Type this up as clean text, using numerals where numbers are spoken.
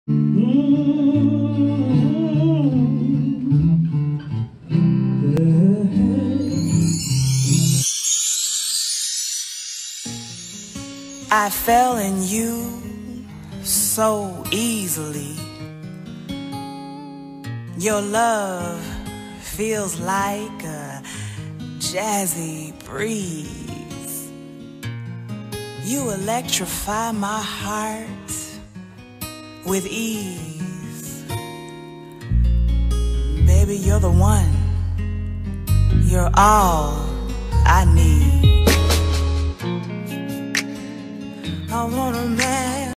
I fell in you so easily. Your love feels like a jazzy breeze. You electrify my heart with ease. Baby, you're the one. You're all I need. I wanna